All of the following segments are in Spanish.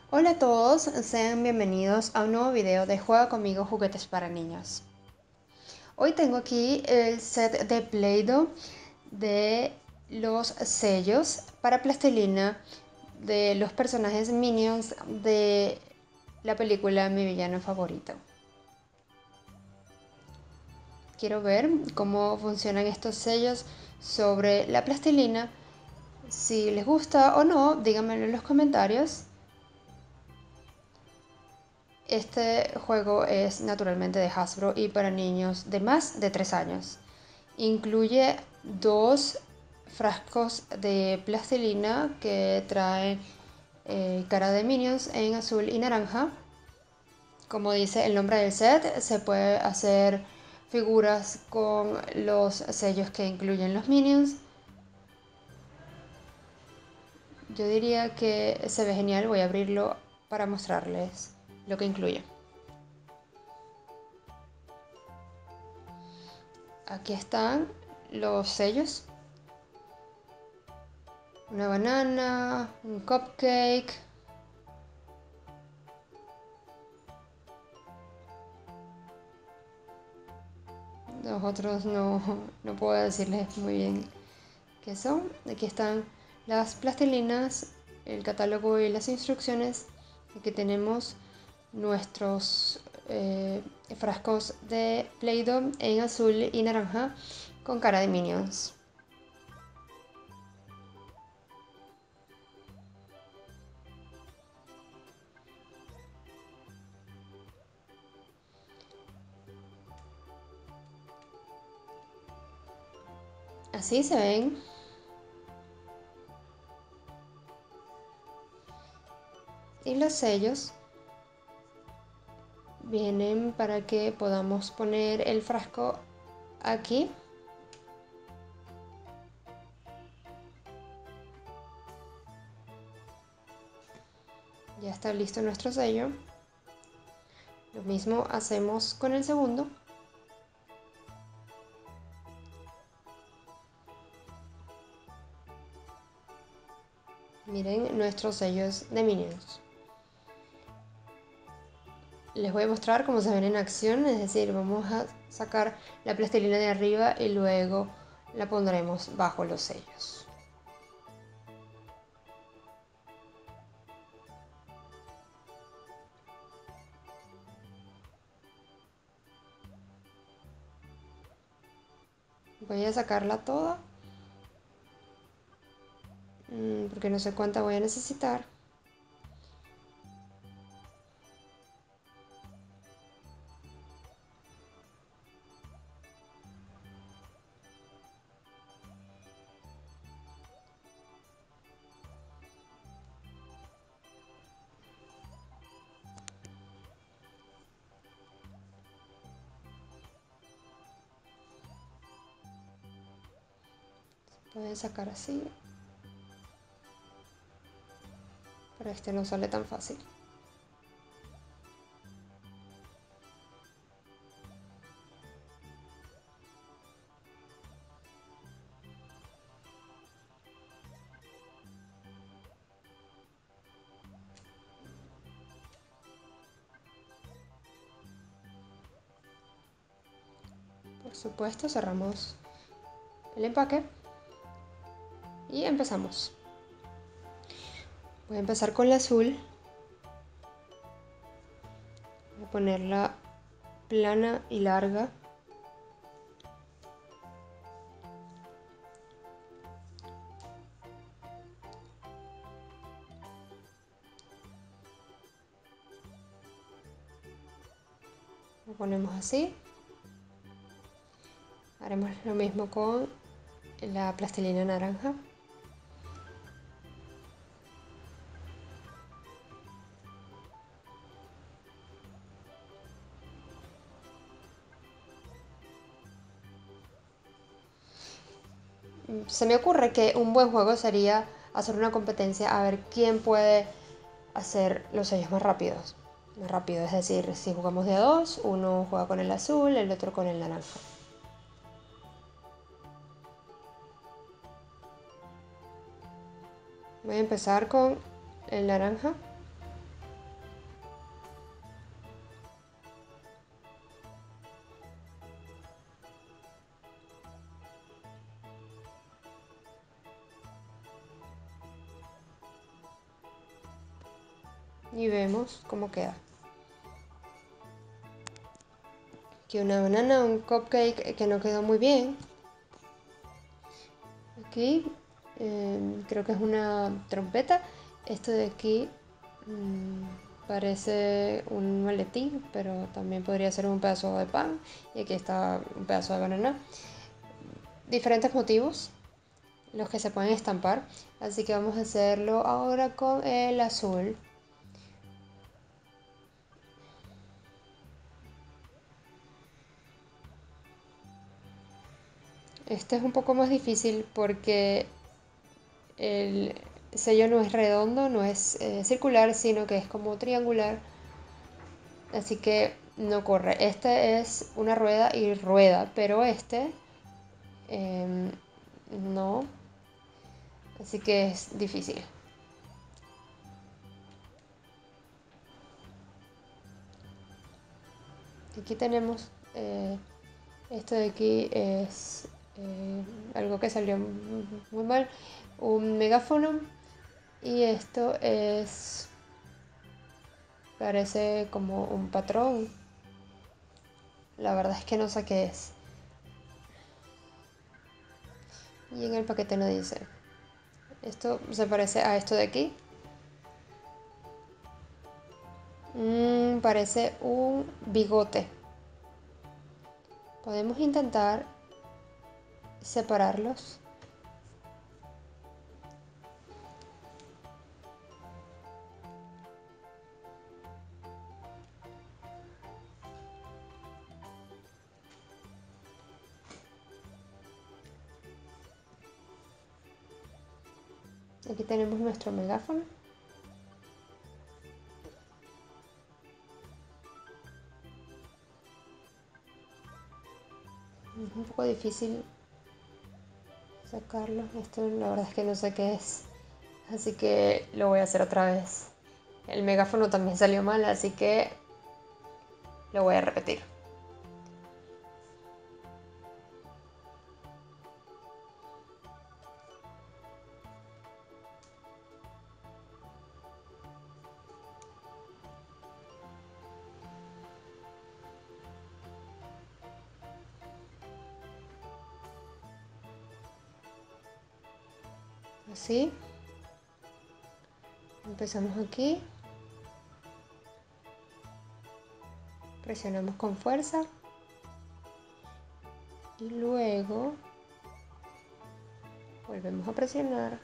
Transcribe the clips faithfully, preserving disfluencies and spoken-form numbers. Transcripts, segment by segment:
Hola a todos, sean bienvenidos a un nuevo video de Juega conmigo juguetes para niños. Hoy tengo aquí el set de Play-Doh de los sellos para plastilina de los personajes Minions de la película Mi villano favorito. Quiero ver cómo funcionan estos sellos sobre la plastilina. Si les gusta o no, díganmelo en los comentarios. Este juego es naturalmente de Hasbro y para niños de más de tres años. Incluye dos frascos de plastilina que traen eh, cara de Minions en azul y naranja. Como dice el nombre del set, se puede hacer figuras con los sellos que incluyen los Minions. Yo diría que se ve genial, voy a abrirlo para mostrarles lo que incluye. Aquí están los sellos. Una banana, un cupcake. Los otros no, no puedo decirles muy bien qué son. Aquí están las plastilinas, el catálogo y las instrucciones. Aquí tenemos nuestros eh, frascos de Play-Doh en azul y naranja con cara de Minions. Así se ven. Y los sellos vienen para que podamos poner el frasco aquí. Ya está listo nuestro sello. Lo mismo hacemos con el segundo. Miren nuestros sellos de Minions. Les voy a mostrar cómo se ven en acción, es decir, vamos a sacar la plastilina de arriba y luego la pondremos bajo los sellos. Voy a sacarla toda porque no sé cuánta voy a necesitar. Se puede sacar así, pero este no sale tan fácil. Por supuesto, cerramos el empaque y empezamos. Voy a empezar con la azul. Voy a ponerla plana y larga. Lo ponemos así. Haremos lo mismo con la plastilina naranja. Se me ocurre que un buen juego sería hacer una competencia a ver quién puede hacer los sellos más rápidos. Más rápido, es decir, si jugamos de a dos, uno juega con el azul, el otro con el naranja. Voy a empezar con el naranja. y vemos cómo queda. Aquí una banana, un cupcake que no quedó muy bien. Aquí eh, creo que es una trompeta. Esto de aquí mmm, parece un maletín, pero también podría ser un pedazo de pan. Y aquí está un pedazo de banana. Diferentes motivos los que se pueden estampar, así que vamos a hacerlo ahora con el azul. Este es un poco más difícil porque el sello no es redondo, no es eh, circular, sino que es como triangular, así que no corre. Este es una rueda y rueda, pero este eh, no, así que es difícil. Aquí tenemos eh, esto de aquí es eh, algo que salió muy mal, un megáfono, y esto es, parece como un patrón. La verdad es que no sé qué es. Y en el paquete no dice. Esto se parece a esto de aquí. Mm, parece un bigote. Podemos intentar separarlos. Aquí tenemos nuestro megáfono. Es un poco difícil sacarlo. Esto la verdad es que no sé qué es. Así que lo voy a hacer otra vez. El megáfono también salió mal, así que lo voy a repetir. Así. Empezamos aquí. Presionamos con fuerza. Y luego volvemos a presionar.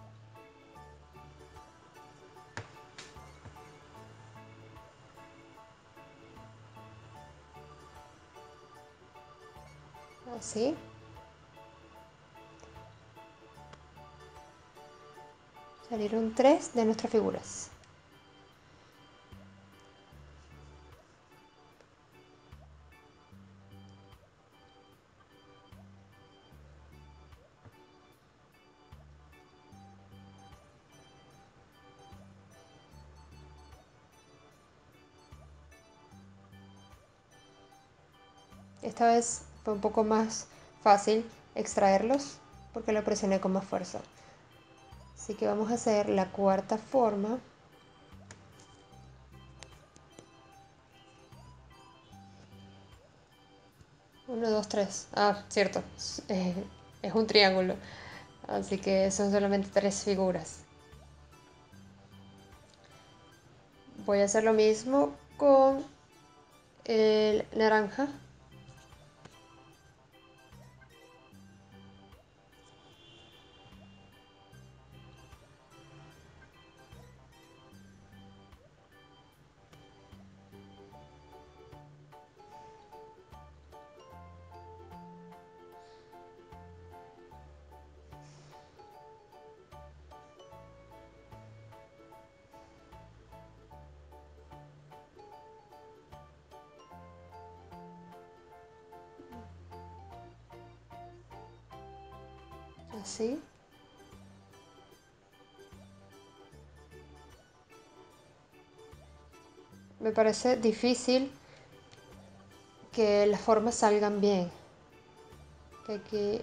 Así. Salieron tres de nuestras figuras. Esta vez fue un poco más fácil extraerlos porque lo presioné con más fuerza. Así que vamos a hacer la cuarta forma. Uno, dos, tres. Ah, cierto. Es, es un triángulo. Así que son solamente tres figuras. Voy a hacer lo mismo con el naranja. Así. Me parece difícil que las formas salgan bien. Que aquí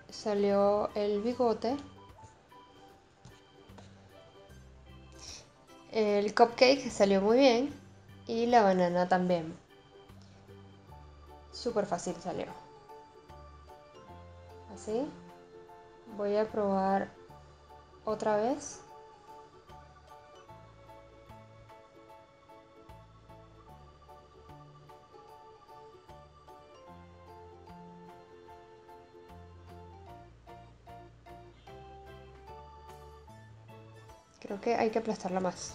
salió el bigote. El cupcake salió muy bien y la banana también. Súper fácil salió. Así. Voy a probar otra vez. Creo que hay que aplastarla más.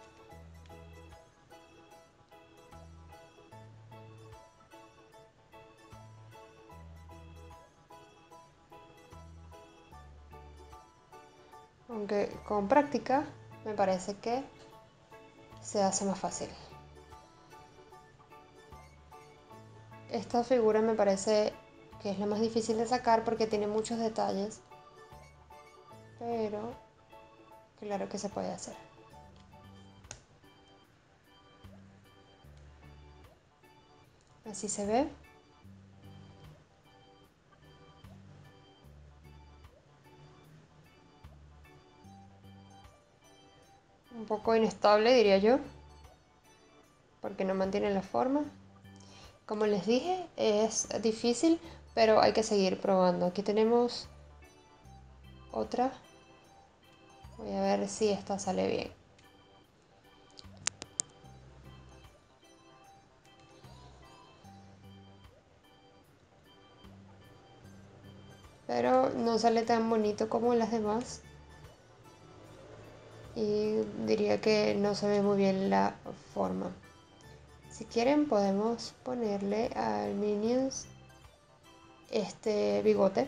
Aunque con práctica me parece que se hace más fácil. Esta figura me parece que es la más difícil de sacar porque tiene muchos detalles. Pero claro que se puede hacer. Así se ve. Un poco inestable, diría yo, porque no mantiene la forma. Como les dije, es difícil, pero hay que seguir probando. Aquí tenemos otra. Voy a ver si esta sale bien. Pero no sale tan bonito como las demás. Y diría que no se ve muy bien la forma. Si quieren podemos ponerle al Minions este bigote.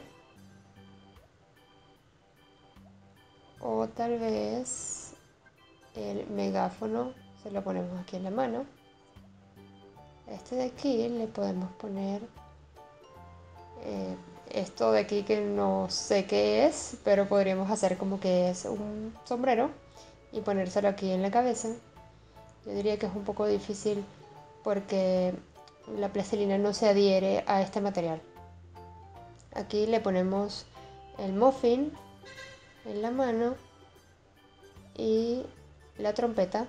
O tal vez el megáfono se lo ponemos aquí en la mano. Este de aquí le podemos poner eh, esto de aquí que no sé qué es, pero podríamos hacer como que es un sombrero y ponérselo aquí en la cabeza. Yo diría que es un poco difícil porque la plastilina no se adhiere a este material. Aquí le ponemos el muffin en la mano y la trompeta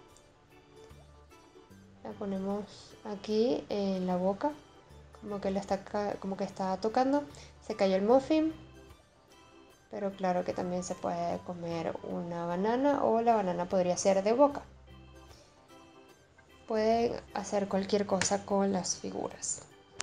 la ponemos aquí en la boca, como que, la está, como que está tocando. Se cayó el muffin, pero claro que también se puede comer una banana o la banana podría ser de boca. Pueden hacer cualquier cosa con las figuras.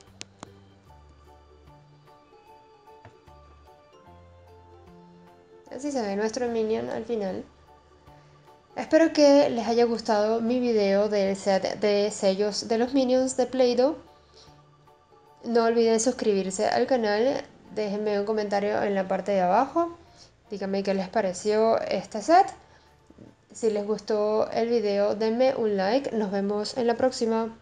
Así se ve nuestro Minion al final. Espero que les haya gustado mi video del set de sellos de los Minions de Play-Doh. No olviden suscribirse al canal, déjenme un comentario en la parte de abajo. Díganme qué les pareció este set. Si les gustó el video, denme un like. Nos vemos en la próxima.